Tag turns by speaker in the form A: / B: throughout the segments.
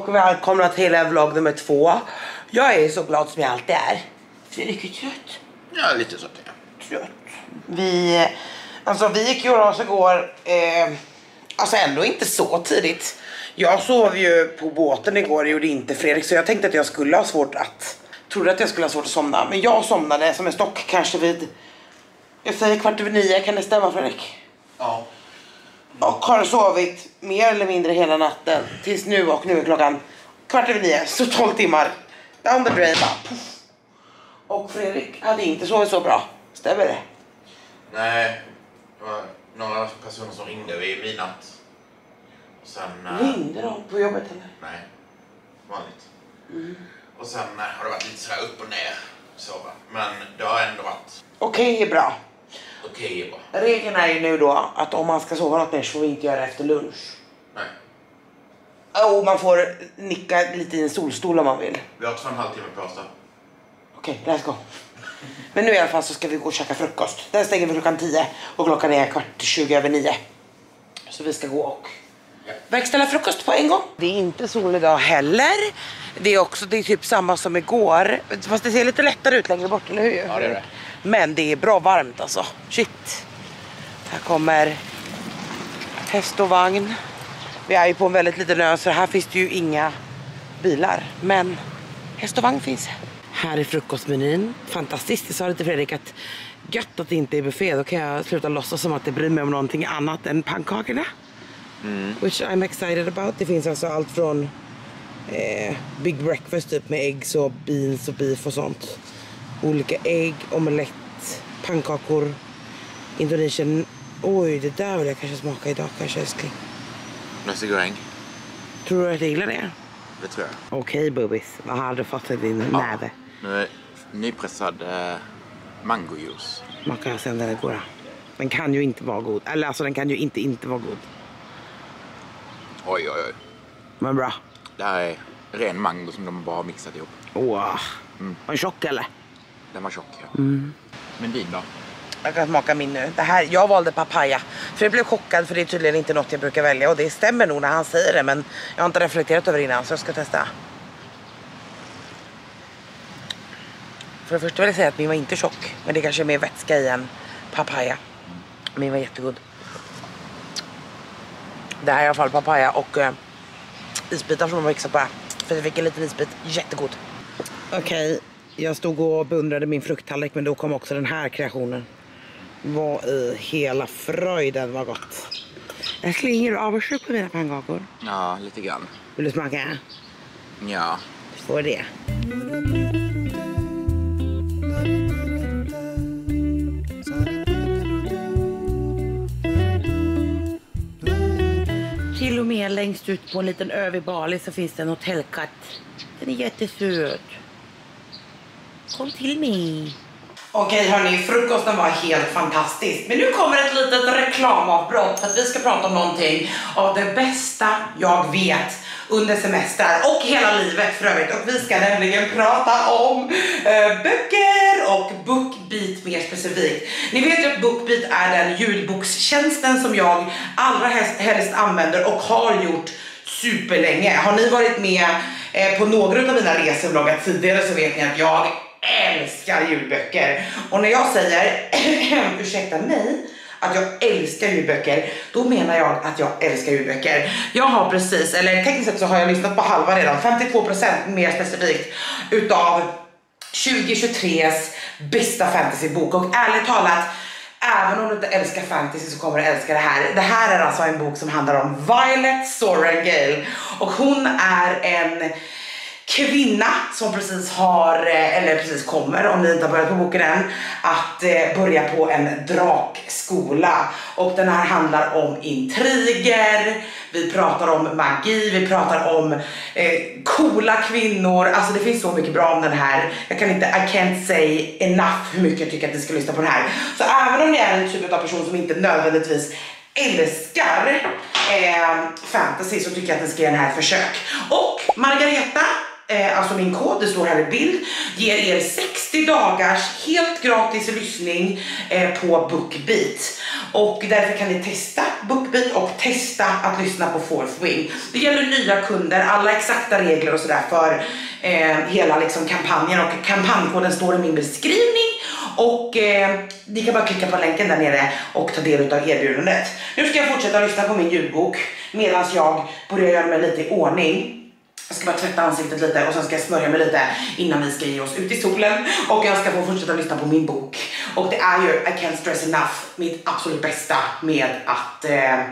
A: och välkomna till vlogg nummer 2. Jag är så glad som jag alltid är. Fredrik är trött.
B: Ja, lite så att jag
A: är trött. Vi gick ju oss igår. Alltså ändå inte så tidigt. Jag sov ju på båten igår, det gjorde inte Fredrik. Så jag tänkte att jag skulle ha svårt att... Trodde att jag skulle ha svårt att somna. Men jag somnade som en stock kanske vid... Jag säger 8:45, kan det stämma Fredrik?
B: Ja.
A: Och har sovit mer eller mindre hela natten. Tills nu, och nu är klockan 8:45. Så 12 timmar. Down the drain. Och Fredrik hade inte sovit så bra. Stämmer det?
B: Nej. Det var några personer som ringde vid midnatt. Och sen...
A: Ringde de på jobbet eller?
B: Nej. Vanligt. Och sen har det varit lite sådär upp och ner. Sova. Men det har ändå varit...
A: Okej, är bra.
B: Okej, är bra.
A: Regeln är ju nu då att om man ska sova något mer så får vi inte göra det efter lunch.
B: Nej.
A: Och man får nicka lite i en solstol om man vill.
B: Vi har 2,5 timmar på oss då.
A: Okej, let's go. Men nu i alla fall så ska vi gå och käka frukost. Den stänger vi klockan 10 och klockan är 8:20. Så vi ska gå och verkställa frukost på en gång. Det är inte sol idag heller. Det är typ samma som igår. Fast det ser lite lättare ut längre bort, eller hur?
B: Ja, det är det.
A: Men det är bra varmt alltså. Shit. Här kommer häst och vagn. Vi är ju på en väldigt liten ö, så här finns det ju inga bilar. Men häst och vagn finns. Här är frukostmenyn. Fantastiskt. Jag sa det till Fredrik att gött att det inte är buffé. Då kan jag sluta låtsas som att det bryr mig om någonting annat än pannkakorna. Which I'm excited about. Det finns alltså allt från big breakfast typ med eggs och beans och beef och sånt. Olika ägg, omelett, pannkakor, Indonesian. Oj, det där vill jag kanske smaka idag kanske, älskling.
B: Nasi goreng.
A: Tror du att jag gillar det?
B: Det tror jag.
A: Okej, bubbis. Vad har du fått i din näve?
B: Nu är nypressad mangojuice.
A: Smaka sen den är god. Den kan ju inte vara god. Eller alltså den kan ju inte vara god.
B: Oj.
A: Men bra.
B: Det här är ren mango som de bara har mixat ihop.
A: Åh. Var tjock eller?
B: Den var tjock, ja. Men din då?
A: Jag kan smaka min nu. Jag valde papaya. För jag blev chockad för det är tydligen inte något jag brukar välja. Och det stämmer nog när han säger det. Men jag har inte reflekterat över det innan så jag ska testa. För det första vill jag säga att min var inte tjock. Men det kanske är mer vätska i en papaya. Min var jättegod. Det här är i alla fall papaya och isbitar som de har mixat på. För jag fick en liten isbit. Jättegod. Okej. Jag stod och beundrade min frukttallrik, men då kom också den här kreationen. Vad i hela fröjden var gott. Jag slänger avundsjuk på mina pannkakor.
B: Ja, lite grann.
A: Vill du smaka?
B: Ja.
A: Du får det. Till och med längst ut på en liten ö vid Bali så finns det en hotellkatt. Den är jättesöt. Kom till mig. Okej hörni, frukosten var helt fantastisk. Men nu kommer ett litet reklamavbrott för att vi ska prata om någonting av det bästa jag vet under semestrar och hela livet för övrigt. Och vi ska nämligen prata om böcker och BookBeat mer specifikt. Ni vet ju att BookBeat är den ljudbokstjänsten som jag allra helst använder och har gjort superlänge. Har ni varit med på några av mina resevloggar tidigare så vet ni att jag älskar ljudböcker. Och när jag säger ursäkta mig att jag älskar ljudböcker, då menar jag att jag älskar ljudböcker. Jag har precis, eller tekniskt sett så har jag lyssnat på halva redan, 52% mer specifikt utav 2023s bästa fantasybok. Och ärligt talat, även om du inte älskar fantasy så kommer du älska det här. Det här är alltså en bok som handlar om Violet Sorrengail. Och hon är en kvinna som precis har, eller precis kommer, om ni inte har börjat på boken än, att börja på en drakskola. Och den här handlar om intriger, vi pratar om magi, vi pratar om coola kvinnor. Alltså det finns så mycket bra om den här. Jag kan inte, I can't say enough hur mycket jag tycker att ni ska lyssna på den här. Så även om ni är en typ av person som inte nödvändigtvis älskar fantasy så tycker jag att ni ska ge den här ett försök. Och Margareta, alltså min kod, det står här i bild, ger er 60 dagars helt gratis lyssning på BookBeat. Och därför kan ni testa BookBeat och testa att lyssna på Fourth Wing. Det gäller nya kunder, alla exakta regler och sådär för hela liksom kampanjen. Och kampanjkoden står i min beskrivning. Och ni kan bara klicka på länken där nere och ta del av erbjudandet. Nu ska jag fortsätta lyssna på min ljudbok medan jag börjar göra mig lite i ordning. Jag ska bara tvätta ansiktet lite och sen ska jag smörja mig lite innan vi ska ge oss ut i solen. Och jag ska få fortsätta lyssna på min bok. Och det är ju I Can't Stress Enough, mitt absolut bästa med att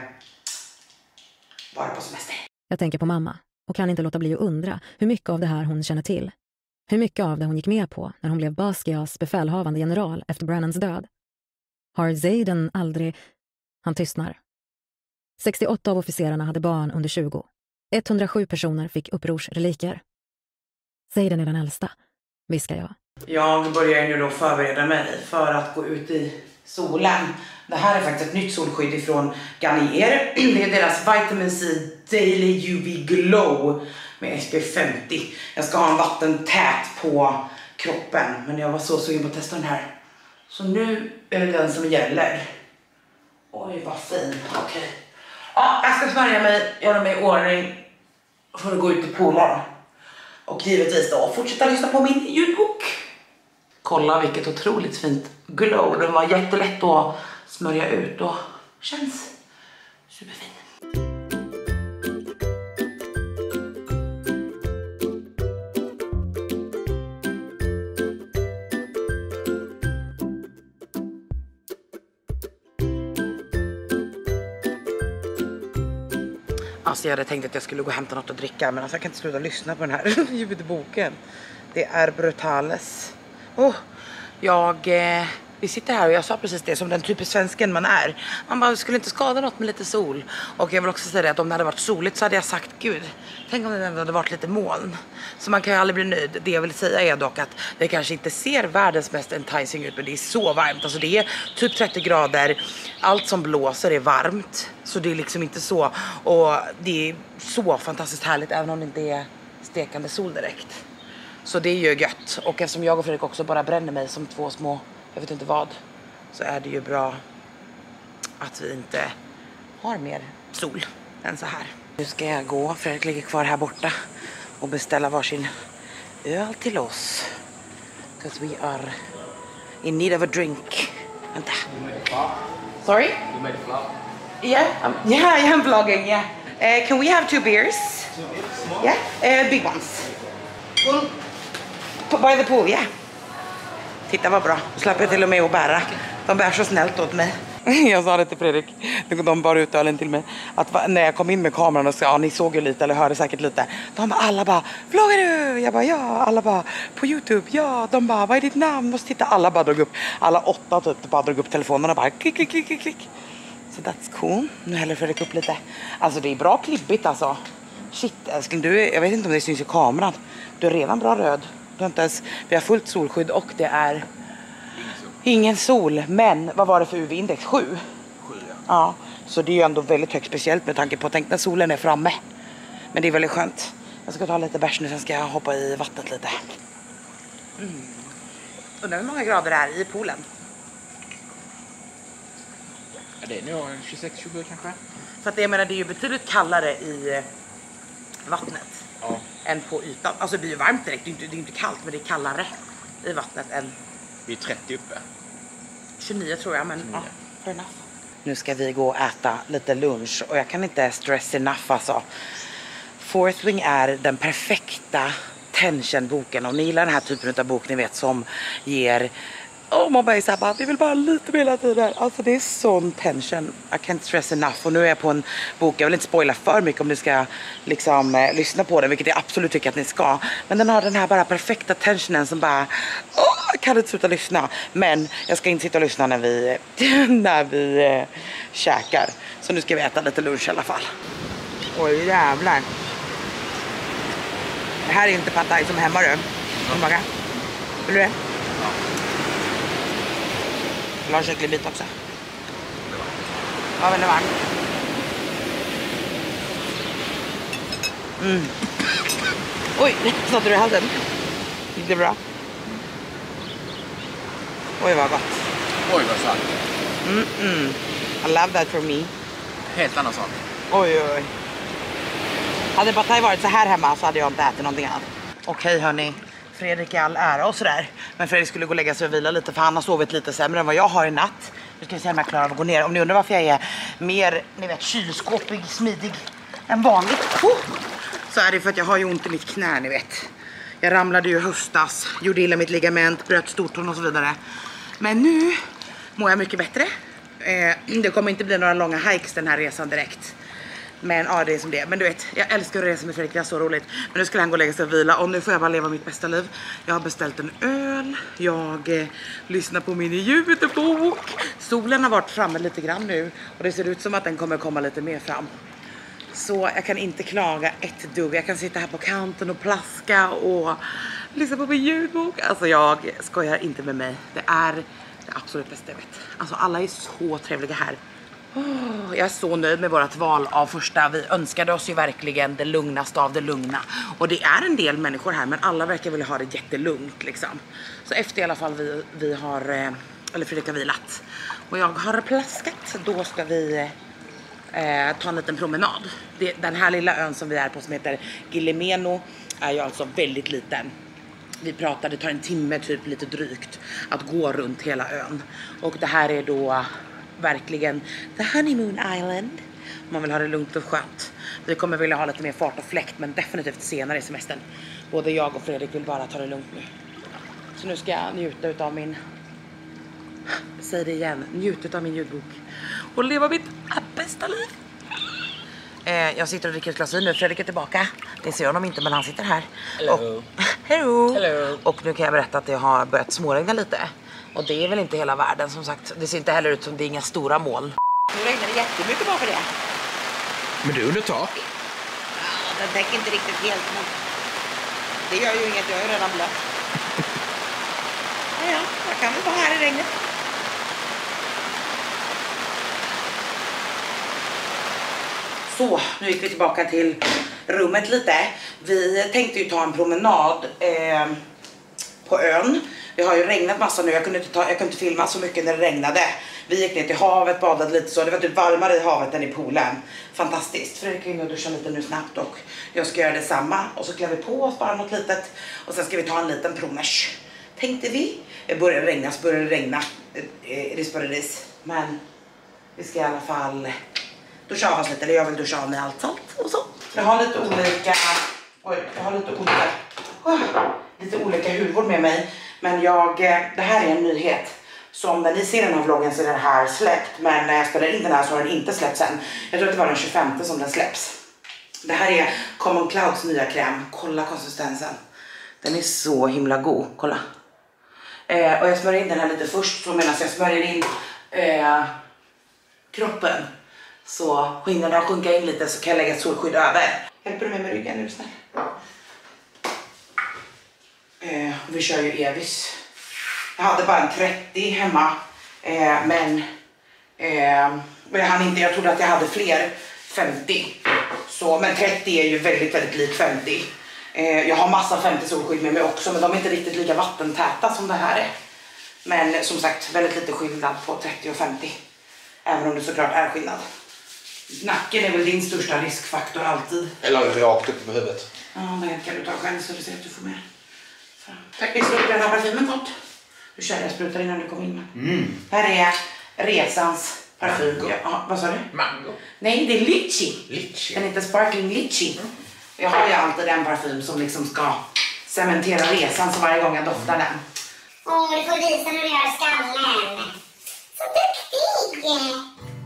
A: vara på semester.
C: Jag tänker på mamma och kan inte låta bli att undra hur mycket av det här hon känner till. Hur mycket av det hon gick med på när hon blev Basquias befälhavande general efter Brennans död. Har Zayden aldrig... Han tystnar. 68 av officerarna hade barn under 20. 107 personer fick upprorsreliker. Zayden är den äldsta, viskar jag.
A: Jag börjar nu då förbereda mig för att gå ut i solen. Det här är faktiskt ett nytt solskydd ifrån Garnier. Det är deras Vitamin C Daily UV Glow med SPF 50. Jag ska ha en vattentät på kroppen, men jag var så sugen på att testa den här. Så nu är det den som gäller. Oj, vad fin. Okej. Ja, jag ska smörja mig, göra mig i ordning för att gå ut i poolen. Och givetvis då fortsätta lyssna på min ljudbok. Kolla vilket otroligt fint glow. Den var jättelätt att smörja ut och känns superfin. Alltså jag hade tänkt att jag skulle gå och hämta något att dricka, men alltså jag kan inte sluta lyssna på den här ljudboken. Det är Brutales. Vi sitter här och jag sa precis det, som den typiska svensken man är. Man bara, skulle inte skada något med lite sol. Och jag vill också säga det att om det hade varit soligt så hade jag sagt, gud, tänk om det hade varit lite moln. Så man kan ju aldrig bli nöjd. Det jag vill säga är dock att det kanske inte ser världens mest enticing ut, men det är så varmt. Alltså det är typ 30 grader. Allt som blåser är varmt. Så det är liksom inte så. Och det är så fantastiskt härligt även om det inte är stekande sol direkt. Så det är ju gött. Och eftersom jag och Fredrik också bara bränner mig som två små, jag vet inte vad, så är det ju bra att vi inte har mer sol än så här. Nu ska jag gå, Fredrik ligger kvar här borta och beställa varsin öl till oss. Because we are in need of a drink. Vänta. Sorry?
D: You made a vlog?
A: Yeah, I am vlogging, yeah. Can we have 2 beers? Yeah, big ones. By the pool, yeah. Titta vad bra, då slapp jag till och med att bära. De bär så snällt åt mig. Jag sa det till Fredrik, de bar ut ölen till mig, att när jag kom in med kameran och sa, ni såg ju lite eller hörde säkert lite. Alla bara, vloggar du? Jag bara, ja. Alla bara, på YouTube, ja. De bara, vad är ditt namn? Måste titta. Alla bara drog upp, alla 8 typ bara drog upp telefonerna och bara klick. Så that's cool. Nu häller Fredrik upp lite. Alltså det är bra klibbigt alltså. Shit älskling, jag vet inte om det syns i kameran. Du är redan bra röd. Vi har fullt solskydd och det är ingen sol. Men vad var det för UV-index? 7?
B: 7, ja.
A: Ja, så det är ju ändå väldigt högt, speciellt med tanke på, tänk när solen är framme. Men det är väldigt skönt. Jag ska ta lite bärs nu, sen ska jag hoppa i vattnet lite. Undrar hur många grader det är i poolen.
D: Ja, det är nog 26-27 kanske.
A: För att jag menar, det är ju betydligt kallare i vattnet än på ytan. Alltså det blir ju varmt direkt, det är inte kallt, men det är kallare i vattnet än...
D: Vi är 30 uppe.
A: 29 tror jag, men ja, fair enough. Nu ska vi gå och äta lite lunch och jag kan inte stress enough alltså. Fourth Wing är den perfekta tensionboken. Om ni gillar den här typen av bok, ni vet, som ger... man bara är så här, bara, vi vill bara lite mer hela tiden. Alltså det är sån tension. I can't stress enough. Och nu är jag på en bok, jag vill inte spoila för mycket om ni ska liksom lyssna på den, vilket jag absolut tycker att ni ska. Men den har den här bara perfekta tensionen som bara, jag kan inte sluta lyssna. Men jag ska inte sitta och lyssna när vi käkar. Så nu ska vi äta lite lunch i alla fall. Oj jävlar. Det här är inte pad thai som hemma du. Tillbaka. Vill du det? Jag har en kycklingbit också. Ja, väldigt varmt. Oj, satte du i halsen? Gick det bra? Oj, vad gott.
D: Oj, vad sant.
A: I love that for me.
D: Helt annan sak.
A: Oj, oj. Hade Bataille varit så här hemma så hade jag inte ätit någonting annat. Okej hörni, Fredrik är all ära och sådär. Men Fredrik skulle gå och lägga sig och vila lite för han har sovit lite sämre än vad jag har i natt. Nu ska vi se om jag klarar av att gå ner. Om ni undrar varför jag är mer, ni vet, kylskåpig, smidig än vanligt. Så är det för att jag har ju ont i mitt knä, ni vet. Jag ramlade ju höstas, gjorde illa mitt ligament, bröt stortån och så vidare. Men nu mår jag mycket bättre. Det kommer inte bli några långa hikes den här resan direkt. Men ja, det är som det. Men du vet, jag älskar att resa med Fredrik, det är så roligt. Men nu skulle han gå och lägga sig och vila och nu får jag bara leva mitt bästa liv. Jag har beställt en öl, jag lyssnar på min ljudbok. Solen har varit framme lite grann nu och det ser ut som att den kommer komma lite mer fram. Så jag kan inte klaga ett dugg. Jag kan sitta här på kanten och plaska och lyssna på min ljudbok. Alltså jag skojar inte med mig. Det är det absolut bästa jag vet. Alltså alla är så trevliga här. Jag är så nöjd med vårt val av första. Vi önskade oss ju verkligen det lugnaste av det lugna. Och det är en del människor här, men alla verkar vilja ha det jättelugnt liksom. Så efter i alla fall vi har, eller Fredrik har vilat och jag har plaskat, då ska vi ta en liten promenad. Den här lilla ön som vi är på som heter Gilimeno är ju alltså väldigt liten. Vi pratade, det tar en timme typ lite drygt att gå runt hela ön. Och det här är då verkligen the honeymoon island. Man vill ha det lugnt och skönt. Vi kommer vilja ha lite mer fart och fläkt, men definitivt senare i semestern. Både jag och Fredrik vill bara ta det lugnt nu. Så nu ska jag njuta utav min, säg det igen, njuta utav min ljudbok och leva mitt bästa liv. Jag sitter och dricker ett glas vin nu. Fredrik är tillbaka. Det ser honom inte, men han sitter här.
D: Hello.
A: Hello.
D: Hello.
A: Och nu kan jag berätta att det har börjat småregna lite. Och det är väl inte hela världen som sagt. Det ser inte heller ut som det är inga stora moln. Nu regnar det jättemycket bara för det.
D: Men du är under tak.
A: Ja, den täcker inte riktigt helt. Men det gör ju inget, jag är ju redan blött. Ja, jag kan väl vara här i regnet. Så, nu gick vi tillbaka till rummet lite. Vi tänkte ju ta en promenad på ön. Det har ju regnat massa nu, jag kunde inte filma så mycket när det regnade. Vi gick ner till havet, badade lite så. Det var typ varmare i havet än i poolen. Fantastiskt. Fredrik är inne och duschar lite nu snabbt och jag ska göra detsamma. Och så klär vi på oss bara något litet. Och sen ska vi ta en liten promers. Tänkte vi. Det börjar regna. Risparadis. Men vi ska i alla fall duscha av oss lite. Eller jag vill duscha av mig allt sånt och så. Jag har lite olika... lite olika huvud med mig. Men det här är en nyhet. Som när ni ser den här vloggen så är den här släppt. Men när jag spelar in den här så har den inte släppts än. Jag tror att det var den 25 som den släpps. Det här är Common Clouds nya kräm. Kolla konsistensen. Den är så himla god. Kolla. Och jag smörjer in den här lite först. Så medan jag smörjer in kroppen. Så hinner den sjunka in lite så kan jag lägga ett solskydd över. Hjälper du mig med ryggen nu snäll? Vi kör ju Evis. Jag hade bara en 30 hemma. Men jag trodde att jag hade fler 50. Så, men 30 är ju väldigt, väldigt lik 50. Jag har massa 50 solskydd med mig också. Men de är inte riktigt lika vattentäta som det här är. Men som sagt, väldigt lite skillnad på 30 och 50. Även om det såklart är skillnad. Nacken är väl din största riskfaktor alltid.
B: Eller rakt upp på huvudet.
A: Ja, det kan du ta själv så du ser att du får med. Tack, vi slår upp den här parfymen kort. Du kör jag sprutar innan du kom in. Det här är resans parfym. Ja, vad sa du?
D: Mango.
A: Nej, det är litchi.
D: Litchi.
A: Den heter Sparkling Litchi. Jag har ju alltid den parfym som liksom ska cementera resan så varje gång jag doftar den.
E: Åh, du får visa när du gör skallen. Så duktig!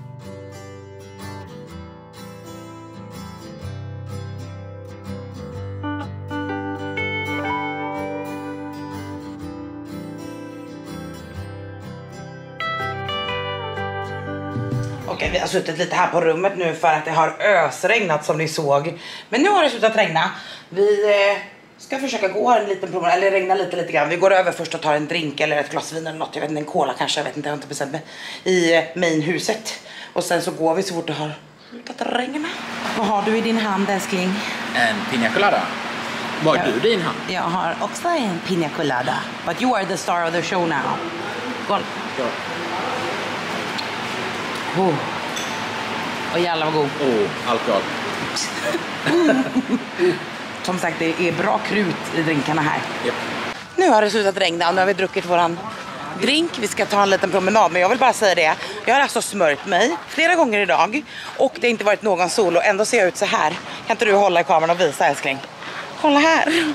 A: Okej, vi har suttit lite här på rummet nu för att det har ösregnat som ni såg. Men nu har det slutat regna. Vi ska försöka gå en liten promenad, eller regna lite grann. Vi går över först och tar en drink eller ett glas vin eller något. Jag vet inte, en cola kanske, jag vet inte, jag har inte bestämt mig. I mainhuset. Och sen så går vi så fort det har slutat regna. Vad har du i din hand, älskling?
D: En piña colada. Vad har du i din hand?
A: Jag har också en piña colada. But you are the star of the show now. Skål.
D: Ja.
A: Oh. Och jävlar vad god.
D: Alkohol.
A: Som sagt, det är bra krut i drinkarna här.
D: Yep.
A: Nu har det slutat regna och nu har vi druckit våran drink. Vi ska ta en liten promenad, men jag vill bara säga det. Jag har alltså smört mig flera gånger idag och det har inte varit någon sol och ändå ser jag ut så här. Kan inte du hålla i kameran och visa, älskling? Kolla här.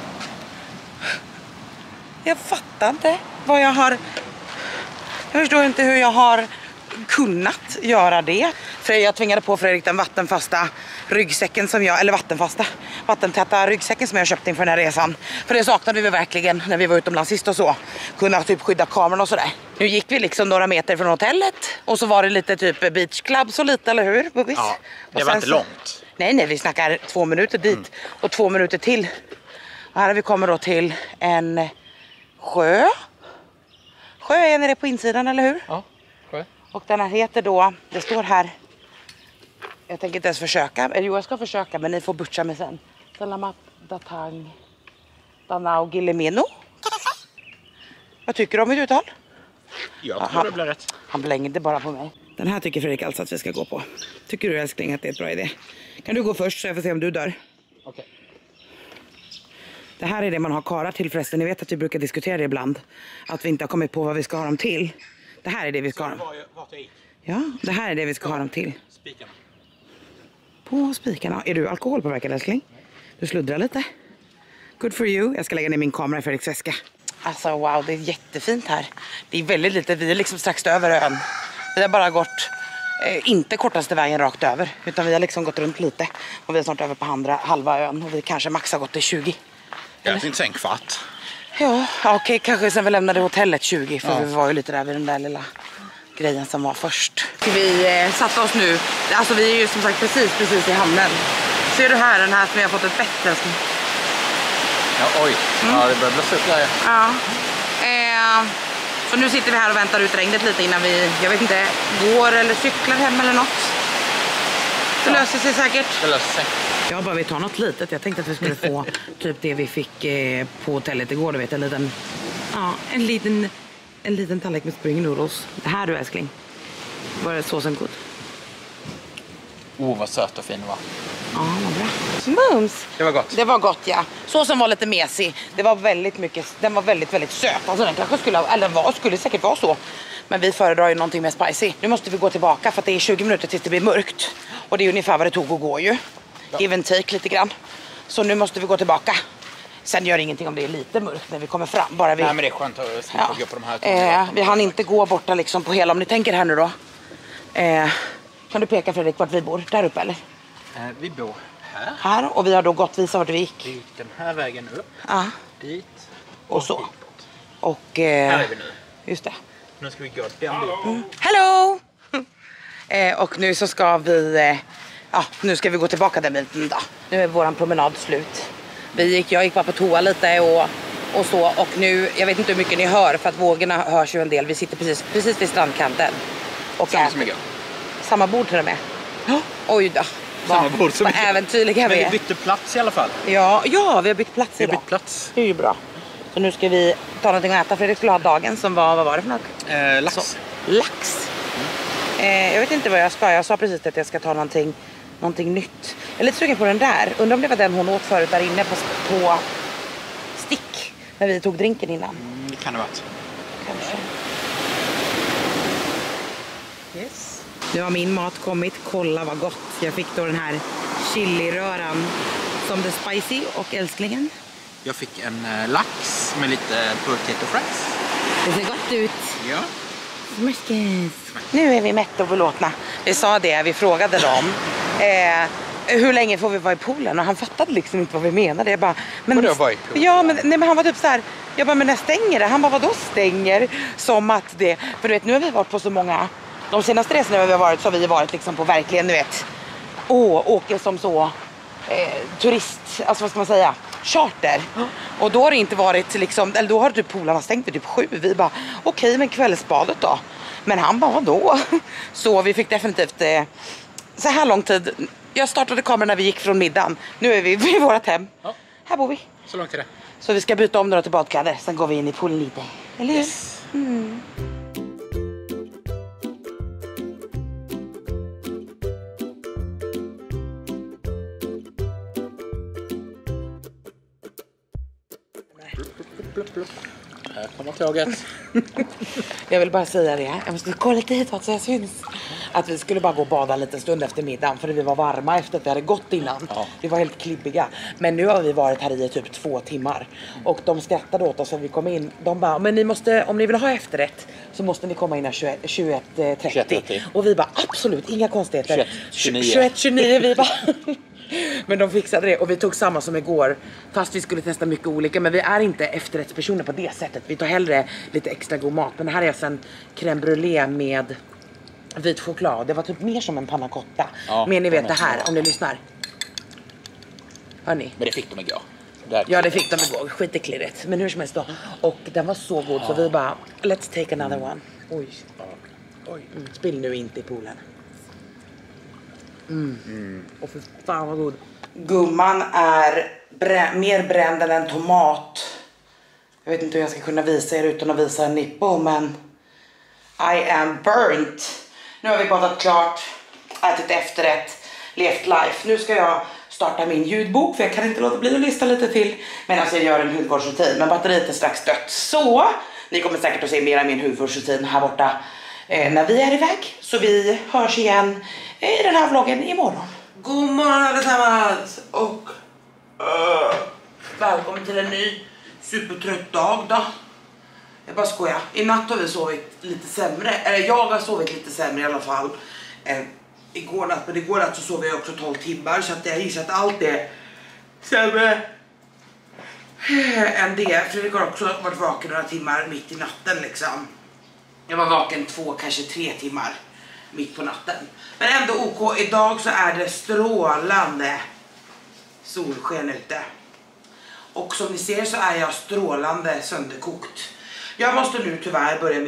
A: Jag fattar inte vad jag har... Jag förstår inte hur jag har kunnat göra det. För jag tvingade på Fredrik den vattenfasta ryggsäcken som jag... Eller vattentäta ryggsäcken som jag köpte inför den här resan. För det saknade vi verkligen när vi var utomlands sist och så. Kunna typ skydda kameran och sådär. Nu gick vi liksom några meter från hotellet. Och så var det lite typ beach club så lite, eller hur? Bubbis?
D: Ja, det var inte långt.
A: Nej, vi snackar 2 minuter dit. Och 2 minuter till. Och här har vi kommit då till en sjö. Sjö är nere på insidan, eller hur?
D: Ja, sjö.
A: Och den här heter då, det står här, jag tänker inte ens försöka, eller jo jag ska försöka men ni får butcha mig sen. Salamat Datang Danau Gilimeno. Vad tycker du om mitt uttal?
D: Jag tror det blir rätt.
A: Han blängde bara på mig. Den här tycker Fredrik alltså att vi ska gå på. Tycker du, älskling, att det är ett bra idé? Kan du gå först så jag får se om du dör?
D: Okej.
A: Det här är det man har karar till förresten. Ni vet att vi brukar diskutera det ibland. Att vi inte har kommit på vad vi ska ha dem till. Det här är det vi ska ha dem. Ja, det här är det vi ska ha dem till.
D: Spikarna.
A: På spikarna. Är du alkoholpåverkad, älskling? Du sluddrar lite. Good for you. Jag ska lägga ner min kamera i Fredriks väska. Alltså wow, det är jättefint här. Det är väldigt lite. Vi är liksom strax över ön. Vi har bara gått, inte kortaste vägen rakt över. Utan vi har liksom gått runt lite. Och vi är snart över på halva ön. Och vi kanske max har gått till 20.
D: Jag tänkte en kvart.
A: Ja, okej, kanske sen vi lämnade hotellet 20. För vi var ju lite där vid den där lilla grejen som var först. Vi satte oss nu. Alltså vi är ju som sagt precis i hamnen. Ser du här, den här som vi har fått ett bättre.
D: Ja, oj. Ja, det börjar blåsa upp där.
A: Ja. Så nu sitter vi här och väntar ut regnet lite innan vi, jag vet inte, går eller cyklar hem eller något. Det löser sig säkert.
D: Det löser sig.
A: Jag bara vill ta något litet. Jag tänkte att vi skulle få typ det vi fick på hotellet igår. Du vet, en liten tallrik med spring noodles. Det här du, älskling. Var det såsen god?
D: Vad söt och fin det var.
A: Ja, vad bra. Mums.
D: Det var gott.
A: Det var gott, ja. Såsen var lite mesig. Det var väldigt mycket, den var väldigt söt. Alltså den kanske skulle säkert vara så. Men vi föredrar ju någonting mer spicy. Nu måste vi gå tillbaka för att det är 20 minuter tills det blir mörkt. Och det är ungefär vad det tog att gå ju. Ja. Give and take lite grann. Så nu måste vi gå tillbaka. Sen gör det ingenting om det är lite mörkt när vi kommer fram. Bara vi...
D: Nej, men det är skönt att slippa gå på de här.
A: Vi hann inte gå borta liksom på hela, om ni tänker här nu då. Kan du peka, Fredrik, vart vi bor? Där uppe eller?
D: Vi bor här.
A: Här, och vi har då gått, visa vart vi gick.
D: Vi gick den här vägen upp.
A: Ja.
D: Dit.
A: Och så.
D: Hitåt.
A: Och...
D: Här är vi nu.
A: Just det.
D: Nu ska vi gå den biten.
A: Hello! Och nu så ska vi... nu ska vi gå tillbaka den biten då. Nu är våran promenad slut. Jag gick bara på toa lite och så. Och nu, jag vet inte hur mycket ni hör för att vågorna hörs ju en del. Vi sitter precis vid strandkanten. Och samma bord till och med. Oj då.
D: Samma bord som
A: vad äventyrliga vi är.
D: Men vi bytte plats i alla fall.
A: Ja, vi har bytt plats idag.
D: Vi har bytt plats.
A: Det är ju bra. Så nu ska vi ta någonting att äta. Fredrik skulle ha dagen som var, vad var det för något?
D: Lax.
A: Så, lax. Jag vet inte vad jag ska. Jag sa precis att jag ska ta någonting nytt. Jag är lite sugen på den där. Undrar om det var den hon åt förut där inne på stick. När vi tog drinken innan.
D: Det kan det vara.
A: Kanske. Yes. Nu har min mat kommit. Kolla vad gott. Jag fick då den här chiliröran som det spicy och älsklingen.
D: Jag fick en lax med lite potato fries.
A: Det ser gott ut.
D: Ja.
A: Smaskens. Nu är vi mätta och belåtna. Vi sa det, vi frågade dem. Hur länge får vi vara i poolen? Och han fattade liksom inte vad vi menade. Jag bara, men
D: vadå vara i poolen?
A: Ja, men han var typ så här. Jag bara, men när stänger det? Han bara, vadå stänger? Som att det... För du vet, nu har vi varit på så många... De senaste resorna vi har varit så har vi varit liksom på verkligen, du vet... åker som så... turist, alltså vad ska man säga, charter. Och då har det inte varit liksom, eller då har typ polarna stängt vid typ 7. Vi bara, okej, men kvällsbadet då? Men han bara, då? Så vi fick definitivt så här lång tid. Jag startade kameran när vi gick från middagen. Nu är vi vid vårat hem. Ja. Här bor vi.
D: Så långt är det.
A: Så vi ska byta om då till badkläder. Sen går vi in i poolen lite. Eller hur?
D: Yes. Här kommer tåget.
A: Jag vill bara säga det. Jag måste gå lite hitåt så jag syns. Att vi skulle bara gå och bada en liten stund efter middagen. För vi var varma efter att vi hade gått innan. Ja. Vi var helt klibbiga. Men nu har vi varit här i typ 2 timmar. Och de skrattade åt oss när vi kom in. De bara, men ni måste, om ni vill ha efterrätt så måste ni komma in 21:30. Och vi bara, absolut, inga konstigheter. 21:29 vi bara... Men de fixade det och vi tog samma som igår. Fast vi skulle testa mycket olika. Men vi är inte efterrättspersoner på det sättet. Vi tar hellre lite extra god mat. Men här är sen crème brûlée med vit choklad. Det var typ mer som en panna cotta. Ja, men ni vet det här om ni lyssnar. Hör ni?
D: Men det fick de igår.
A: Ja, det fick de igår. Skitäckligt. Men hur som helst då. Och den var så god så vi bara, let's take another one. Oj. Spill nu inte i poolen. Och för fan vad god. Gumman är mer bränd än en tomat. Jag vet inte hur jag ska kunna visa er utan att visa en nippo, men I am burnt. Nu har vi badat klart, ätit efterrätt, levt life. Nu ska jag starta min ljudbok för jag kan inte låta bli att lyssna lite till medan jag gör en hudvårdsrutin. Men batteriet är strax dött, så ni kommer säkert att se mer av min hudvårdsrutin här borta när vi är iväg. Så vi hörs igen i den här vloggen imorgon. God morgon allesammans och välkommen till en ny supertrött dag då. Jag bara skojar. I natt har vi sovit lite sämre. Eller jag har sovit lite sämre i alla fall igår natt. Men igår natt så sov jag också 12 timmar. Så att jag gissar att allt är sämre än det. Fredrik har också varit vaken några timmar mitt i natten liksom. Jag var vaken 2, kanske 3 timmar mitt på natten. Men ändå OK. Idag så är det strålande solsken ute. Och som ni ser så är jag strålande sönderkokt. Jag måste nu tyvärr börja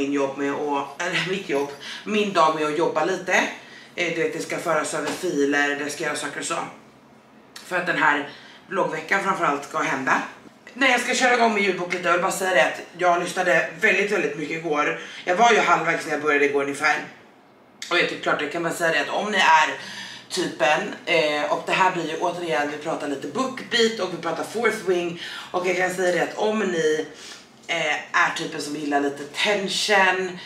A: min dag med att jobba lite. Det ska föras över filer, det ska göra saker och så. För att den här vloggveckan framförallt ska hända. Nej, jag ska köra igång med ljudbok lite. Jag vill bara säga det att jag lyssnade väldigt mycket igår. Jag var ju halvvägs när jag började igår ungefär. Och jag tycker klart, jag kan bara säga det att om ni är typen, och det här blir ju återigen, vi pratar lite BookBeat och vi pratar Fourth Wing. Och jag kan säga det att om ni är typen som gillar lite tension,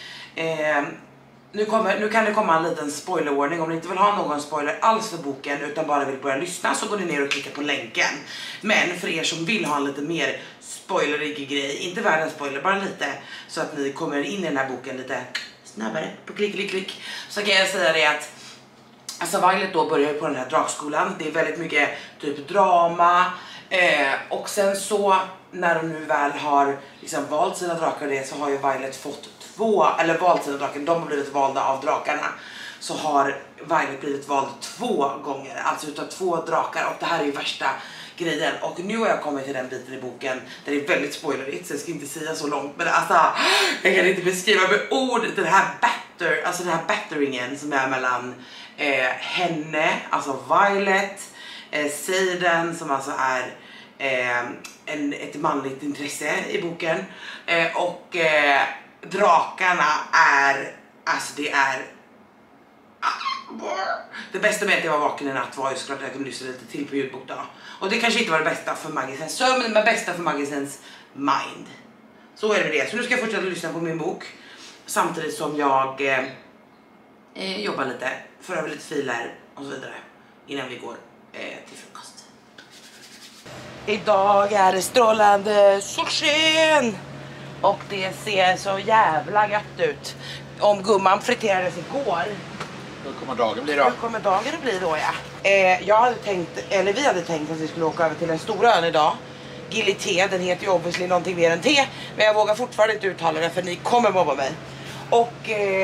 A: nu kan det komma en liten spoilerwarning. Om ni inte vill ha någon spoiler alls för boken utan bara vill börja lyssna så går ni ner och klickar på länken. Men för er som vill ha en lite mer spoilerig grej, inte världens spoiler, bara lite, så att ni kommer in i den här boken lite snabbare på klick, så kan jag säga det att alltså Violet då börjar på den här drakskolan. Det är väldigt mycket typ drama, och sen så när de nu väl har liksom valt sina drakar och det, så har ju Violet fått valt sina drakar. De har blivit valda av drakarna. Så har Violet blivit vald 2 gånger, alltså utav 2 drakar. Och det här är ju värsta grejen. Och nu har jag kommit till den biten i boken där det är väldigt spoilerigt, så jag ska inte säga så långt. Men alltså, jag kan inte beskriva med ord den här batteringen som är mellan henne, alltså Violet, Seiden som alltså är ett manligt intresse i boken, och drakarna är, alltså det bästa med att jag var vaken i natt var ju såklart att jag kunde lyssna lite till på ljudbok då. Och det kanske inte var det bästa för Magicians sömn, men det bästa för Magicians mind. Så är det med det. Så nu ska jag fortsätta lyssna på min bok samtidigt som jag jobbar lite, för över lite filer och så vidare innan vi går till frukost. Idag är det strålande solsken och det ser så jävla gött ut. Om gumman friterades igår,
B: hur kommer dagen bli då?
A: Hur kommer dagen att bli då, ja? Vi hade tänkt att vi skulle åka över till den stora ön idag. Gili T, den heter ju obviously någonting mer än te. Men jag vågar fortfarande inte uttala det för ni kommer mobba mig. Och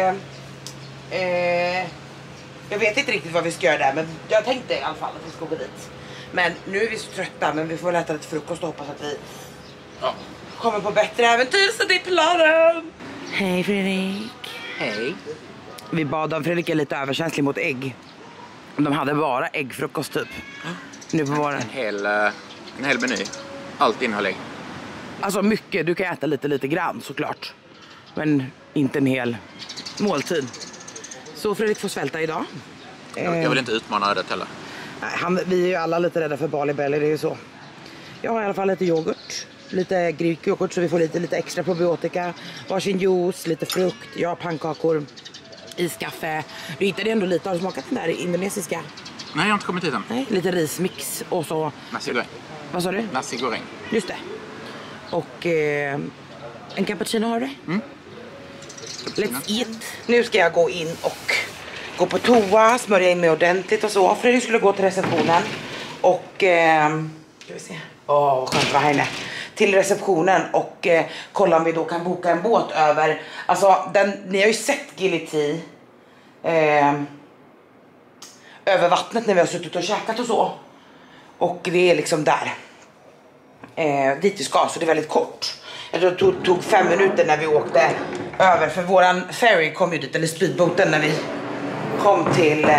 A: jag vet inte riktigt vad vi ska göra där, men jag tänkte i alla fall att vi ska gå dit. Men nu är vi så trötta, men vi får äta lite frukost och hoppas att vi kommer på bättre äventyr, så det är planen. Hej Fredrik.
D: Hej.
A: Vi bad om, Fredrik är lite överkänslig mot ägg. De hade bara äggfrukost typ. Nu på våren.
D: En hel meny. Allt innehåll ägg.
A: Alltså mycket, du kan äta lite grann såklart. Men inte en hel måltid. Så Fredrik får svälta idag.
D: Jag vill inte utmana ödet heller.
A: Nej, vi är ju alla lite rädda för Bali Belly, det är ju så. Jag har i alla fall lite yoghurt. lite gryt yoghurt så vi får lite extra probiotika. Varsin juice, lite frukt, ja, pannkakor, iskaffe. Du hittade ändå lite, har du smakat den där indonesiska?
D: Nej, jag har inte kommit hit än.
A: Nej, lite rismix och så...
D: Nasi goreng.
A: Vad sa du?
D: Nasi goreng.
A: Just det. Och en cappuccino har du? Let's eat. Nu ska jag gå in och gå på toa, smörja in mig ordentligt och så. Fredrik skulle gå till receptionen och... ska vi se. Vad skönt att vara här inne. Till receptionen och kolla om vi då kan boka en båt över. Alltså, ni har ju sett Gili T över vattnet när vi har suttit och käkat och så. Och det är liksom där. Dit vi ska, så det är väldigt kort. Jag tror det tog 5 minuter när vi åkte över. För våran ferry kom ju dit, eller speedboaten, när vi kom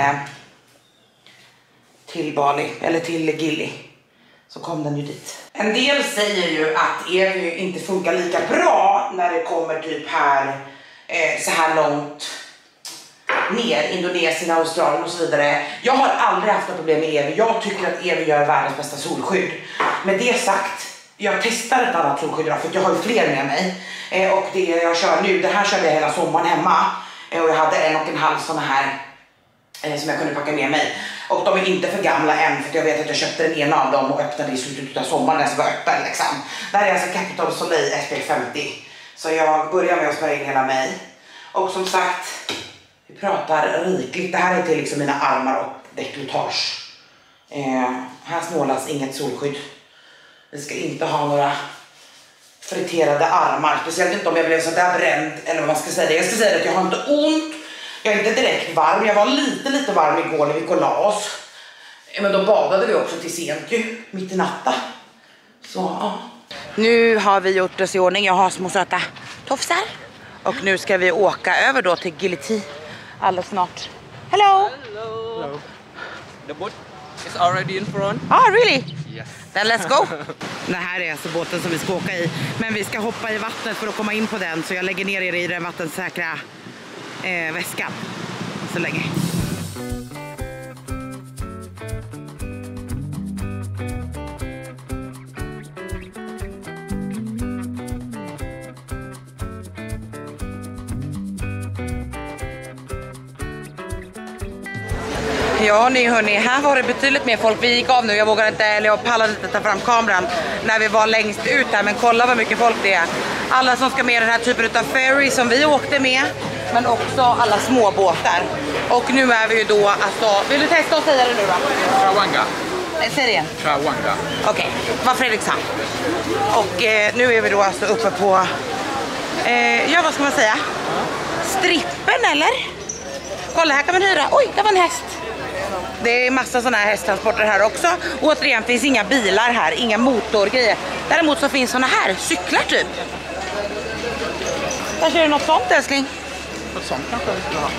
A: till Bali, eller till Gili. Så kom den ju dit. En del säger ju att Evi inte funkar lika bra när det kommer typ här så här långt ner, Indonesien, Australien och så vidare. Jag har aldrig haft något problem med Evi. Jag tycker att Evi gör världens bästa solskydd. Med det sagt, jag testar ett annat solskydd idag, för jag har ju fler med mig. Och det jag kör nu, det här körde jag hela sommaren hemma. Och jag hade 1,5 såna här som jag kunde packa med mig. Och de är inte för gamla än, för jag vet att jag köpte den ena av dem och öppnade i slutet av sommaren när jag var öppen liksom. Det här är alltså Capital Soleil SP50. Så jag börjar med att smörja in hela mig. Och som sagt, vi pratar rikligt. Det här är till liksom mina armar och dekolletage. Här snålas inget solskydd. Vi ska inte ha några friterade armar. Speciellt inte om jag blev så där bränd, eller vad man ska säga. Jag ska säga att jag har inte ont. Jag är inte direkt varm. Jag var lite varm igår när vi gick och la oss. Men då badade vi också till sent ju. Mitt i natta. Så ja. Nu har vi gjort oss i ordning. Jag har små söta tofsar. Och nu ska vi åka över då till Gili T alldeles snart. Hello!
F: Hello. The boat is already in front.
A: Ah, really?
F: Yes.
A: Then let's go. Det här är alltså båten som vi ska åka i. Men vi ska hoppa i vattnet för att komma in på den. Så jag lägger ner er i den vattensäkra väskan så länge. Ja, ni hörni, här var det betydligt mer folk. Vi gick av nu, jag vågade inte, eller jag pallade inte ta fram kameran när vi var längst ut här, men kolla vad mycket folk det är. Alla som ska med den här typen av ferry som vi åkte med, men också alla små båtar. Och nu är vi ju då, alltså, vill du testa att säga det nu då?
D: Chawanga.
A: Säg det igen.
D: Chawanga.
A: Okej, vad Fredrik sa. Och nu är vi då alltså uppe på, ja vad ska man säga? Strippen eller? Kolla, här kan man hyra, oj det var en häst. Det är massa sådana här hästtransporter här också. Återigen finns inga bilar här, inga motorgrejer. Däremot så finns sådana här cyklar typ. Kanske är det något sånt, älskling?
D: Något sånt kanske vi skulle ha.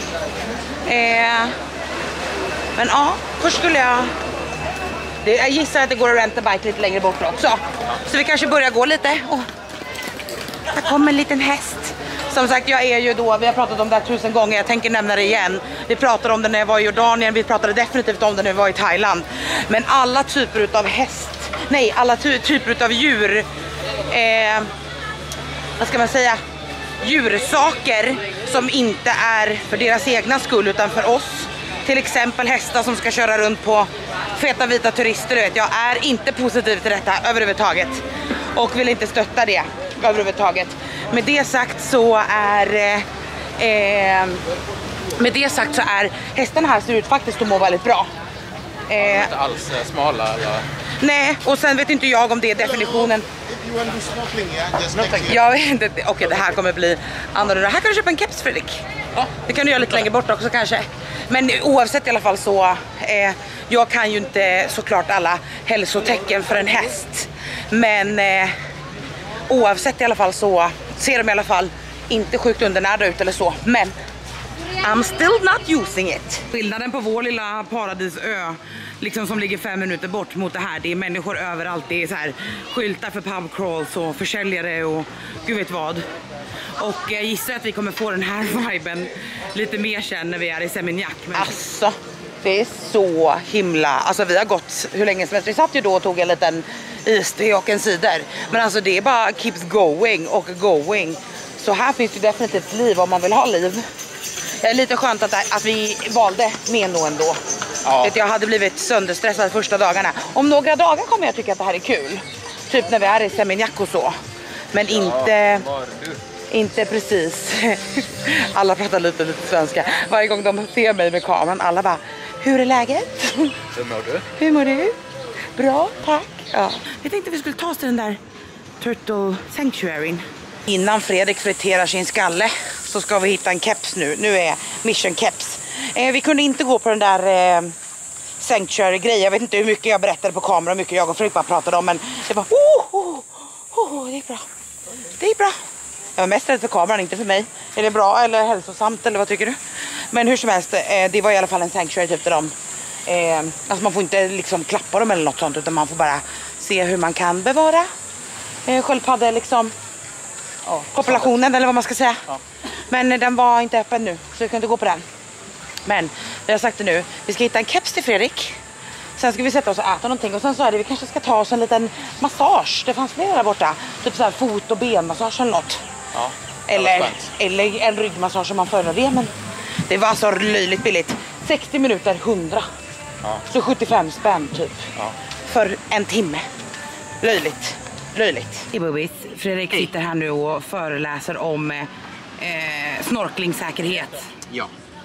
A: Men ja, först skulle jag gissar att det går att renta bike lite längre bort också. Så vi kanske börjar gå lite. Här kommer en liten häst. Som sagt, jag är ju då, vi har pratat om det här 1000 gånger, jag tänker nämna det igen. Vi pratade om det när jag var i Jordanien, vi pratade definitivt om det när vi var i Thailand. Men alla typer utav alla typer utav djur, vad ska man säga, djursaker som inte är för deras egna skull utan för oss. Till exempel hästar som ska köra runt på feta vita turister. Jag är inte positiv till detta överhuvudtaget och vill inte stötta det överhuvudtaget. Med det sagt så är hästarna här ser ut faktiskt att må väldigt bra.
D: Inte alls smala eller...
A: Nej, och sen vet inte jag om det är definitionen. Jag vet inte, okej, det här kommer bli annorlunda. Här kan du köpa en keps, Fredrik.
D: Ja.
A: Det kan du göra lite längre bort också kanske. Men oavsett i alla fall så, jag kan ju inte såklart alla hälsotecken för en häst. Men oavsett i alla fall så ser de i alla fall inte sjukt undernärda ut eller så. Men I'm still not using it. Skillnaden på vår lilla paradisö, liksom som ligger 5 minuter bort mot det här, det är människor överallt. Det är så här skyltar för pub crawls och försäljare och gud vet vad. Och jag gissar att vi kommer få den här viben lite mer sen när vi är i Seminyak. Men... Asså, Det är så himla, alltså vi har gått hur länge som helst. Vi satt ju då och tog en liten iste och en cider. Men alltså det är bara keeps going och going. Så här finns det definitivt liv om man vill ha liv. Det är lite skönt att vi valde Meno ändå. Ja. Jag hade blivit sönderstressad första dagarna. Om några dagar kommer jag tycka att det här är kul. Typ när vi är i Seminyak och så. Men inte precis. Alla pratar lite svenska. Varje gång de ser mig med kameran, alla bara, hur är läget?
D: Hur mår du?
A: Hur mår du? Bra, tack. Ja. Jag tänkte att vi skulle ta oss till den där Turtle Sanctuaryn. Innan Fredrik friterar sin skalle så ska vi hitta en keps nu. Nu är mission keps. Vi kunde inte gå på den där Sanctuary-grejen. Jag vet inte hur mycket jag berättade på kamera, hur mycket jag och Fredrik bara pratade om. Men det var, det är bra. Det är bra. Jag var mest rädd för kameran, inte för mig. Är det bra eller hälsosamt eller vad tycker du? Men hur som helst, det var i alla fall en sanctuary typ där de... alltså man får inte liksom klappa dem eller något sånt, utan man får bara se hur man kan bevara sköldpadda liksom... populationen eller vad man ska säga. Ja. Men den var inte öppen nu, så vi kunde inte gå på den. Men jag har sagt det nu, vi ska hitta en keps till Fredrik. Sen ska vi sätta oss och äta någonting. Och sen så är det, vi kanske ska ta oss en liten massage. Det fanns flera där borta. Typ så här fot- och benmassage eller något.
D: Ja,
A: eller en ryggmassage om man föredrar det. Men det var så löjligt billigt. 60 minuter, 100. Ja. Så 75 spänn typ. Ja. För en timme. Löjligt. I Bubbis. Fredrik sitter här nu och föreläser om snorklingsäkerhet.
D: Ja.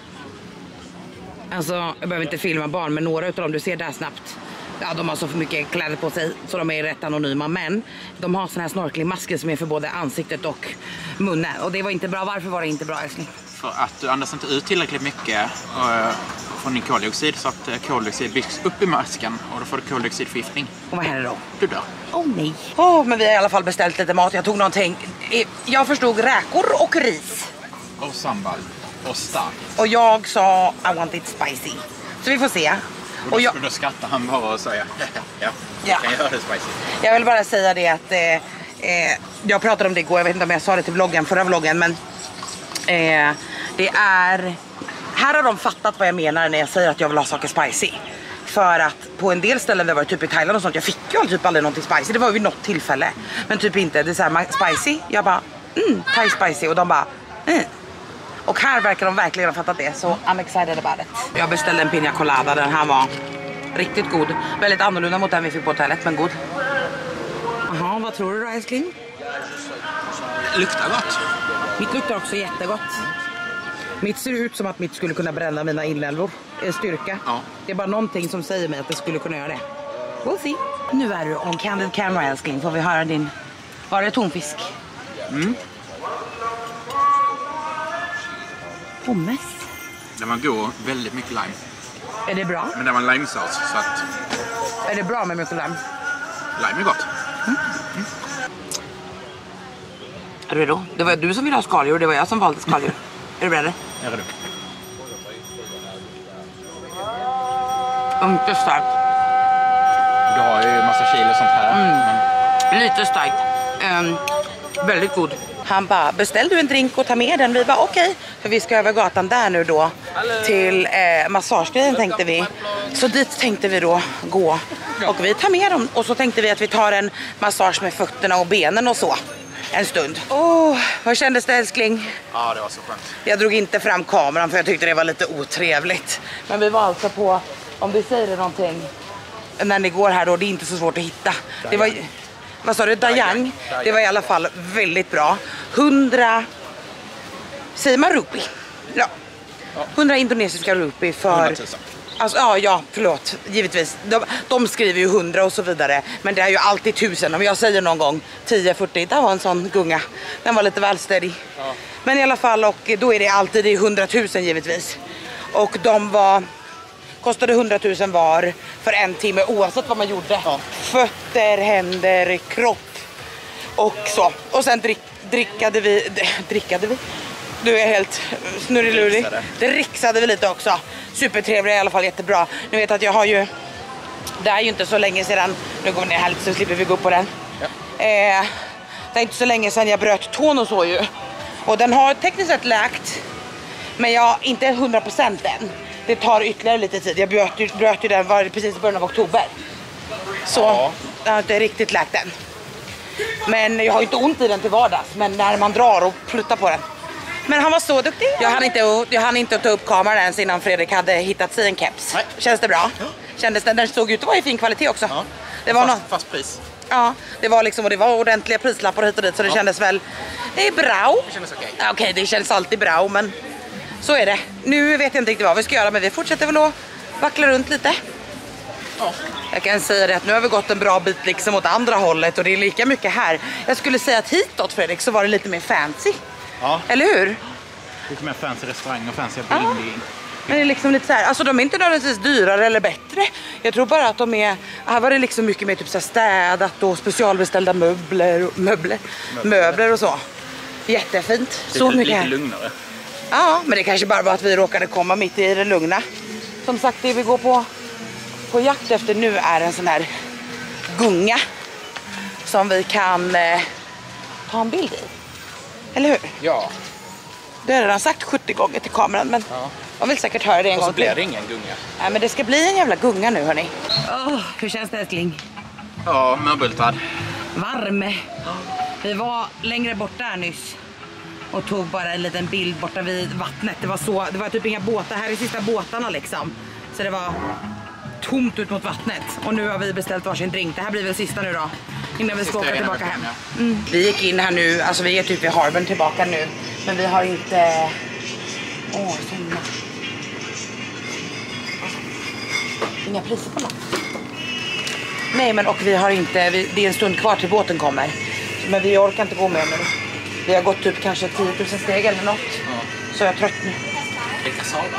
A: Alltså, jag behöver inte filma barn, men några utav dem du ser där snabbt. Ja, de har så för mycket kläder på sig så de är rätt anonyma. Men de har såna här snorklingmasker som är för både ansiktet och munnen. Och det var inte bra. Varför var det inte bra, älskling?
D: För att du andas inte ut tillräckligt mycket från din koldioxid, så att koldioxid byggs upp i masken och då får du koldioxidförgiftning.
A: Och vad händer då?
D: Du dör.
A: Nej. Men vi har i alla fall beställt lite mat. Jag tog någonting. Jag förstod räkor och ris.
D: Och sambal. Och stark.
A: Och jag sa I want it spicy. Så vi får se.
D: Och då skrattar han bara och säger ja. Kan jag göra det spicy?
A: Jag vill bara säga det att jag pratade om det igår. Jag vet inte om jag sa det till förra vloggen. Men det är... Här har de fattat vad jag menar när jag säger att jag vill ha saker spicy. För att på en del ställen där var typ i Thailand och sånt, jag fick ju typ aldrig någonting spicy. Det var ju vid något tillfälle. Men typ inte. Det är så här spicy. Jag bara Thai spicy. Och de bara Och här verkar de verkligen ha fattat det. Så I'm excited about it. Jag beställde en pina colada. Den här var riktigt god. Väldigt annorlunda mot den vi fick på hotellet, men god. Jaha, vad tror du då, älskling?
D: Luktar gott.
A: Mitt luktar också jättegott. Mitt ser ut som att mitt skulle kunna bränna mina inälvor. Styrka. Ja. Det är bara någonting som säger mig att det skulle kunna göra det. We'll see. Nu är du on candid camera, älskling. Får vi höra din... Var det tonfisk? Pommes.
D: Den var god, väldigt mycket lime.
A: Är det bra?
D: Men det var en limesås, så att...
A: Är det bra med mycket lime?
D: Lime är gott.
A: Är du redo? Det var du som ville ha skaldjur, det var jag som valde skaldjur. Är du beredd?
D: Jag är redo.
A: Inte starkt.
D: Du har ju massa kilo och sånt här.
A: Lite starkt. Väldigt god. Han bara, beställ du en drink och ta med den? Vi bara, okej. För vi ska över gatan där nu då. Till massagegrejen tänkte vi. Så dit tänkte vi då gå. Och vi tar med dem. Och så tänkte vi att vi tar en massage med fötterna och benen och så. En stund. Vad kändes det, älskling?
D: Ja, det var så skönt.
A: Jag drog inte fram kameran för jag tyckte det var lite otrevligt. Men vi var alltså på, om vi säger någonting när ni går här då, det är inte så svårt att hitta. Det var, vad sa du? Dayang. Det var i alla fall väldigt bra. 100, säger man rupi? Ja. 100 indonesiska rupi för...
D: 100 000.
A: Alltså, ja, förlåt. Givetvis. De skriver ju 100 och så vidare. Men det är ju alltid 1000. Om jag säger någon gång 10-40, det var en sån gunga. Den var lite välstädig. Ja. Men i alla fall, och då är det alltid 100 000 givetvis. Och de kostade 100 000 var för en timme oavsett vad man gjorde. Ja. Fötter, händer, kropp och så. Och sen drickade vi. Du är helt snurrilurig. Det riksade vi lite också. Supertrevlig i alla fall, jättebra. Nu vet att jag har ju... Det är ju inte så länge sedan... Nu går vi ner här lite så slipper vi gå upp på den. Ja. Det är inte så länge sedan jag bröt tån och så ju. Och den har tekniskt sett läkt. Men jag inte 100% än. det tar ytterligare lite tid. Jag bröt ju den precis i början av oktober. Så jag har inte riktigt läkt den. Men jag har inte ont i den till vardags. Men när man drar och pluttar på den. Men han var så duktig. Jag hann inte ta upp kameran ens innan Fredrik hade hittat sig en keps.
D: Nej.
A: Känns det bra? Kändes den såg ut att vara i fin kvalitet också.
D: Ja.
A: Det var
D: fast pris.
A: Ja, det var liksom, och det var ordentliga prislappar hit och dit, så det kändes väl, det är bra.
D: Det kändes okej.
A: Ja, okej, det känns alltid bra, men så är det. Nu vet jag inte riktigt vad vi ska göra, men vi fortsätter väl att vackla runt lite.
D: Ja.
A: Jag kan säga det att nu har vi gått en bra bit liksom åt andra hållet och det är lika mycket här. Jag skulle säga att hitåt, Fredrik, så var det lite mer fancy.
D: Ja.
A: Eller hur?
D: Lite mer fancy restaurang och fancy building.
A: Men det är liksom lite så här, alltså de är inte nödvändigtvis dyrare eller bättre. Jag tror bara att de är, här var det liksom mycket mer typ så här städat och specialbeställda möbler och så. Jättefint. Så mycket
D: lite
A: här.
D: lugnare.
A: Ja, men det kanske bara var att vi råkade komma mitt i det lugna. Som sagt, det vi går på jakt efter nu är en sån här gunga som vi kan ta en bild i. Eller hur?
D: Ja.
A: Det har jag redan sagt 70 gånger till kameran, men man vill säkert höra det en gång till.
D: Och så blir det ingen gunga.
A: Nej, men det ska bli en jävla gunga nu, hörni. Hur känns det, älskling?
D: Ja, möbeltad.
A: Varm. Vi var längre bort där nyss och tog bara en liten bild borta vid vattnet. Det var typ inga båtar. Här är sista båtarna liksom. Så det var tomt ut mot vattnet. Och nu har vi beställt varsin drink. Det här blir väl sista nu då. Innan vi ska åka tillbaka hem. Vi gick in här nu, alltså vi är typ vid Harbern tillbaka nu. Men vi har inte... såna. Inga priser på något. Nej, men och vi har inte, det är en stund kvar till båten kommer. Men vi orkar inte gå med nu. Vi har gått typ kanske 10 000 steg eller något.
D: Ja.
A: Så jag är trött nu.
D: Lite sava.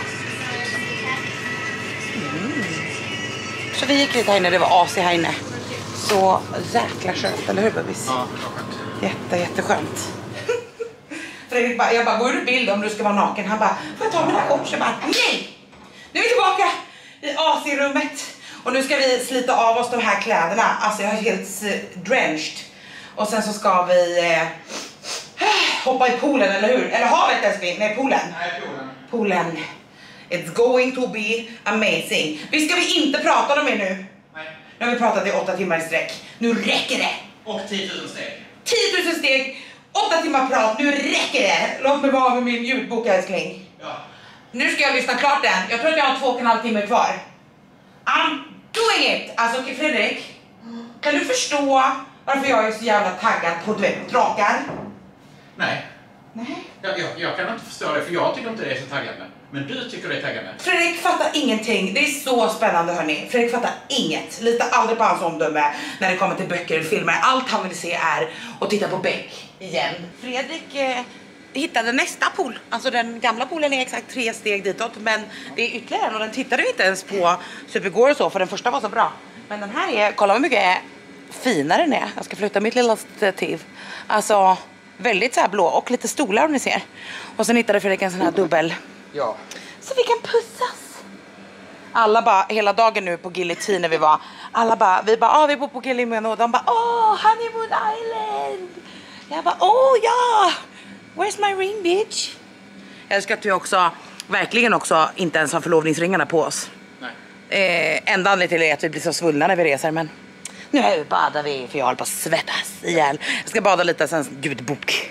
A: Så vi gick lite här inne, det var AC här inne. Så jäkla skönt, eller hur bebis?
D: Ja, det var skönt.
A: Jätteskönt. Fredrik bara, jag bara, går du bild om du ska vara naken? Han bara, får jag ta mina kort? Jag bara, nej! Nu är vi tillbaka i AC-rummet. Och nu ska vi slita av oss de här kläderna. Alltså jag är helt drenched. Och sen så ska vi hoppa i poolen, eller hur? Eller havet, älskling? Nej, poolen.
D: Nej,
A: Poolen. It's going to be amazing. Vi ska vi inte prata om det nu.
D: Nej.
A: Nu har vi pratat i 8 timmar i sträck. Nu räcker det.
D: Och 10 000 steg.
A: 10 000 steg. 8 timmar prat. Nu räcker det. Låt mig vara med min ljudbok, älskling.
D: Ja.
A: Nu ska jag lyssna klart den. Jag tror att jag har 2,5 timmar kvar. I'm doing it. Alltså Fredrik, kan du förstå varför jag är så jävla taggad på drakar?
D: Nej.
A: Nej.
D: Jag kan inte förstå det, för jag tycker inte det är så taggande. Men du tycker det är taggande.
A: Fredrik fattar ingenting. Det är så spännande, hörni. Fredrik fattar inget. Lita aldrig på hans omdöme när det kommer till böcker och filmer. Allt han vill se är att titta på Beck igen. Fredrik hittade nästa pool. Alltså den gamla poolen är exakt 3 steg ditåt. Men det är ytterligare en och den tittade vi inte ens på Supergore och så. För den första var så bra. Men den här är, kolla hur mycket finare den är. Jag ska flytta mitt lilla stativ. Alltså väldigt så här blå och lite stolar om ni ser. Och sen hittade Fredrik en sån här dubbel.
D: Ja.
A: Så vi kan pussas. Alla bara, hela dagen nu på Guillotine när vi var. Alla bara, vi bara, vi bor på Guillotine. Och de bara, Honeymoon Island. Jag bara, ja. Where's my ring, bitch? Jag älskar att vi också, verkligen också, inte ens har förlovningsringarna på oss.
D: Nej.
A: Enda anledningen till är att vi blir så svullna när vi reser, men nu badar vi för jag håller på att svettas ihjäl. Jag ska bada lite sen, ljudbok.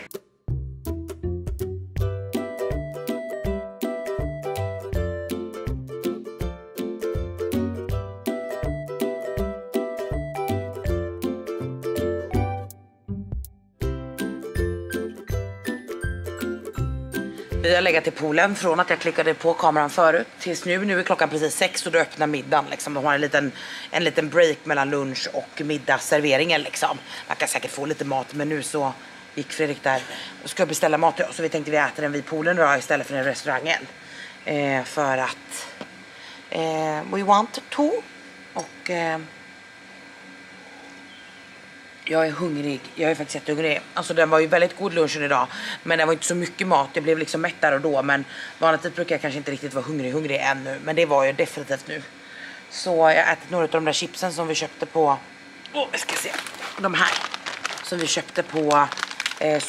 A: Vi har legat i poolen från att jag klickade på kameran förut tills nu är klockan precis 6 och då öppnar middagen liksom. De har en liten break mellan lunch och middagsserveringen liksom. Man kan säkert få lite mat, men nu så gick Fredrik där och ska beställa mat så vi tänkte vi äter den vid poolen då istället för i restaurangen. För att we want to och jag är hungrig. Jag är faktiskt jättehungrig. Alltså den var ju väldigt god lunchen idag. Men det var inte så mycket mat. Jag blev liksom mätt där och då. Men vanligtvis brukar jag kanske inte riktigt vara hungrig ännu. Men det var jag definitivt nu. Så jag har ätit några av de där chipsen som vi köpte på... jag ska se. De här. Som vi köpte på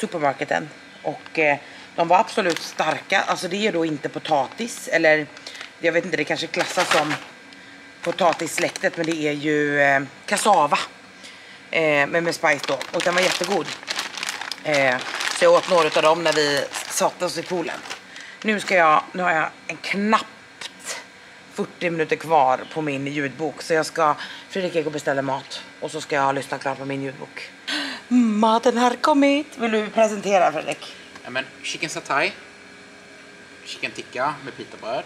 A: supermarketen. Och de var absolut starka. Alltså det är då inte potatis. Eller jag vet inte, det kanske klassas som potatissläktet, men det är ju cassava med spice då, och den var jättegod. Så jag åt några av dem när vi satt oss i poolen. Nu har jag en knappt 40 minuter kvar på min ljudbok, så Fredrik gick och beställa mat och så ska jag lyssna klart på min ljudbok. Maten har kommit. Vill du presentera, Fredrik?
D: Ja, men chicken satay, chicken tikka med pitabröd,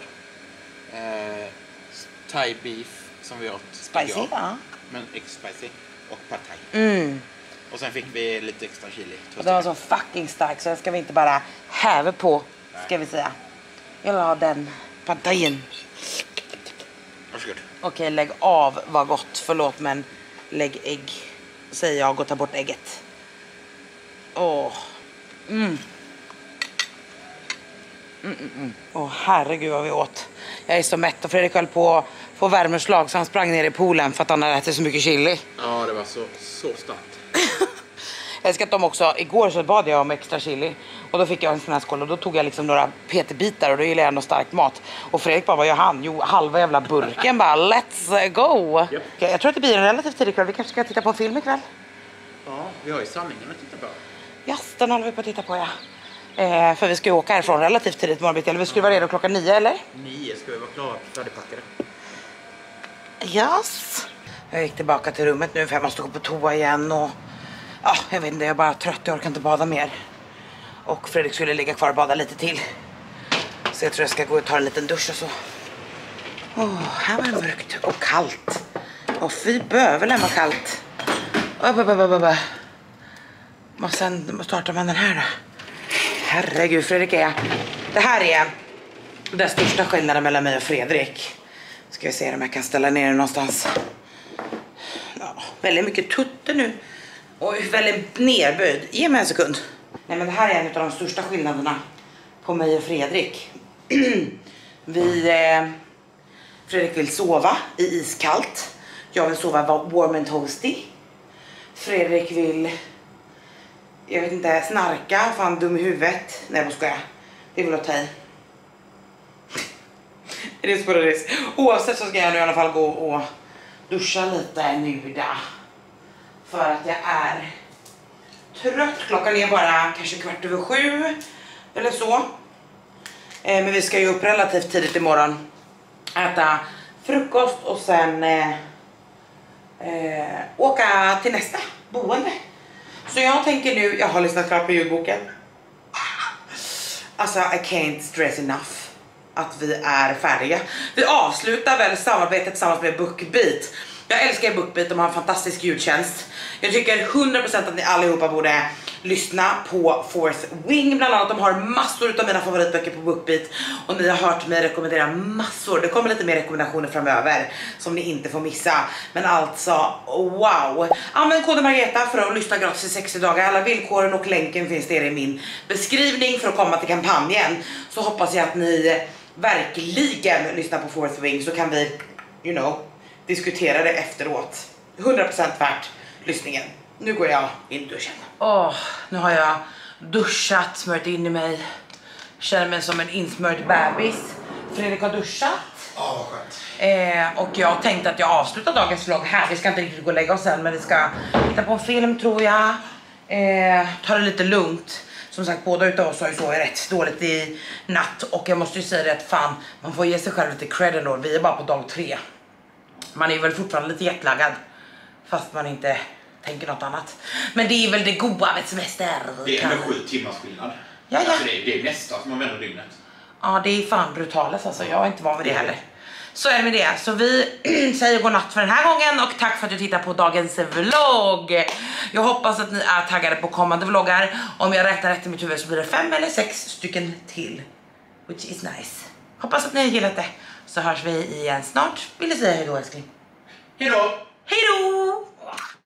D: thai beef som vi åt
A: Spicy,
D: igår,
A: ja.
D: men extra spicy, och pad thai. Och sen fick vi lite extra chili.
A: Den var så fucking stark, så ska vi inte bara häva på, ska vi säga. Jag vill ha den pad thaien.
D: Varsågod.
A: Okej, lägg av, vad gott. Förlåt, men lägg ägg, säger jag och tar bort ägget. Åh. Herregud vad vi åt. Jag är så mätt och Fredrik höll på att få värmeslag, så han sprang ner i poolen för att han hade ätit så mycket chili.
D: Ja, det var så starkt.
A: Jag älskar att de också, igår så bad jag om extra chili och då fick jag en sån här skål och då tog jag liksom några peterbitar och då gillar jag ändå stark mat. Och Fredrik bara, vad gör han? Jo, halva jävla burken bara, let's go!
D: Yep.
A: Okay, jag tror att det blir en relativt tidig kväll, vi kanske ska titta på en film ikväll.
D: Ja, vi har ju sanningen att titta på.
A: Yes, den håller vi på att titta på, ja. För vi ska ju åka härifrån relativt tidigt morgonbitti, eller vi skulle vara redo klockan 9, eller?
D: 9 ska vi vara klara, färdigpackade.
A: Yes. Jag gick tillbaka till rummet nu för jag måste gå på toa igen och ja, jag vet inte, jag är bara trött, jag orkar inte bada mer. Och Fredrik skulle ligga kvar och bada lite till. Så jag tror jag ska gå och ta en liten dusch och så. Här var det mörkt och kallt. Och fy bövelen vad kallt. Och sen startar man den här då. Herregud, Fredrik det här är den största skillnaden mellan mig och Fredrik. Ska vi se om jag kan ställa ner den någonstans. Ja, väldigt mycket tutter nu. Och väldigt nerböjd. Ge mig en sekund. Nej, men det här är en av de största skillnaderna på mig och Fredrik. Fredrik vill sova i iskallt. Jag vill sova warm and toasty. Fredrik vill, jag vet inte, snarka. Fan, dum i huvudet. Nej, vad ska jag? Det vill jag ta i. Det är så det. Oavsett så ska jag nu i alla fall gå och duscha lite nu då. För att jag är trött. Klockan är bara kanske 6:15 eller så. Men vi ska ju upp relativt tidigt imorgon. Äta frukost och sen åka till nästa boende. Så jag tänker nu, jag har lyssnat klart på ljudboken. Alltså, I can't stress enough att vi är färdiga. Vi avslutar väl samarbetet tillsammans med BookBeat. Jag älskar BookBeat, de har en fantastisk ljudtjänst. Jag tycker 100% att ni allihopa borde lyssna på Fourth Wing. Bland annat, de har massor av mina favoritböcker på BookBeat. Och ni har hört mig rekommendera massor. Det kommer lite mer rekommendationer framöver som ni inte får missa. Men alltså, wow. Använd koden Margareta för att lyssna gratis i 60 dagar. Alla villkoren och länken finns där i min beskrivning för att komma till kampanjen. Så hoppas jag att ni verkligen lyssnar på Fourth Wing, så kan vi, you know, diskutera det efteråt. 100% värt lyssningen. Nu går jag in i duschen. Nu har jag duschat, smört in i mig. Känner mig som en insmörd bebis. Fredrik har duschat.
B: Ja, vad skönt.
A: Och jag tänkte att jag avslutar dagens vlogg här. Vi ska inte riktigt gå och lägga oss än, men vi ska titta på en film, tror jag. Ta det lite lugnt. Som sagt, båda utav oss har ju sovit rätt dåligt i natt. Och jag måste ju säga det att fan, man får ge sig själv lite cred ändå. Vi är bara på dag 3. Man är väl fortfarande lite jetlaggad, fast man inte tänker något annat. Men det är väl det goda med semester.
B: Det är ändå 7 timmars skillnad.
A: Ja.
B: Alltså det är nästan som man vänder dygnet.
A: Ja, det är fan brutalt alltså. Jag är inte van vid det heller. Så är det med det. Så vi säger godnatt för den här gången. Och tack för att du tittar på dagens vlogg. Jag hoppas att ni är taggade på kommande vloggar. Om jag räknar rätt i mitt huvud så blir det 5 eller 6 stycken till. Which is nice. Hoppas att ni har gillat det. Så hörs vi igen snart. Vill du säga hej då, älskling?
B: Hej då!
A: Hej då!